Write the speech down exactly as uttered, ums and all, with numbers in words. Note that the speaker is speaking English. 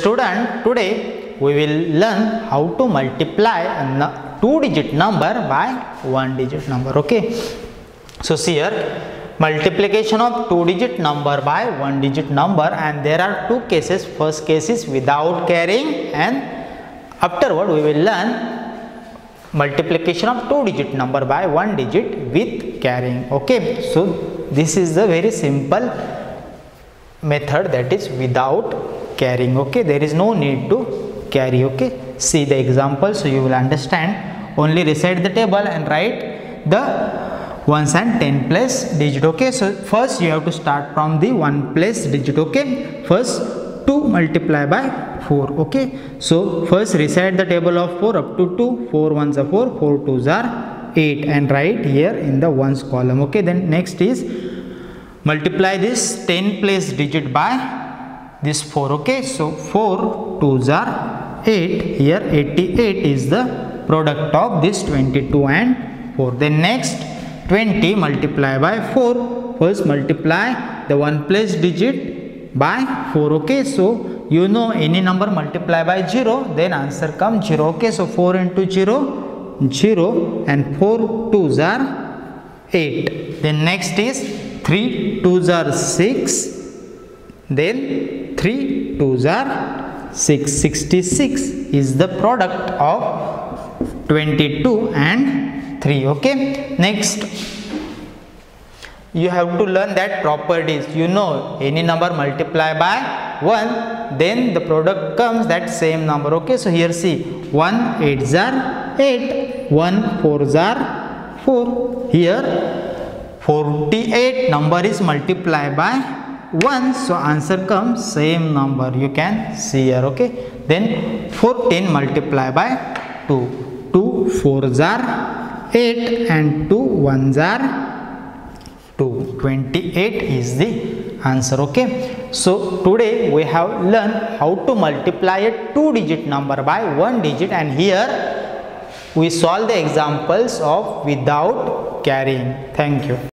student, today we will learn how to multiply a two digit number by one digit number. Okay, so see here, multiplication of two digit number by one digit number, and there are two cases. First case is without carrying, and afterward we will learn multiplication of two digit number by one digit with carrying. Okay, so this is the very simple method, that is without carrying. Okay, there is no need to carry. Okay, see the example so you will understand. Only recite the table and write the ones and ten place digit. Okay, so first you have to start from the one place digit. Okay, first two multiply by four. Okay, so first recite the table of four up to two. four ones are four, four twos are eight, and write here in the ones column. Okay, then next is multiply this ten place digit by this four. Okay, so four twos are eight. Here eighty-eight is the product of this twenty-two and four. Then next twenty multiply by four. First multiply the one place digit by four. Okay, so you know any number multiply by zero, then answer comes zero. Okay, so four into zero, zero, and four twos are eight. Then next is three twos are six, then three twos are six. sixty-six is the product of twenty-two and three. Okay, next you have to learn that properties. You know any number multiply by one, then the product comes that same number. Okay, so here see, one eights are eight, one fours are four. Here forty-eight number is multiplied by one, so answer comes same number, you can see here. Okay, then fourteen multiply by two. two fours are eight and two ones are two. twenty-eight is the answer. Okay, so today we have learned how to multiply a two digit number by one digit, and here we solve the examples of without carrying. Thank you.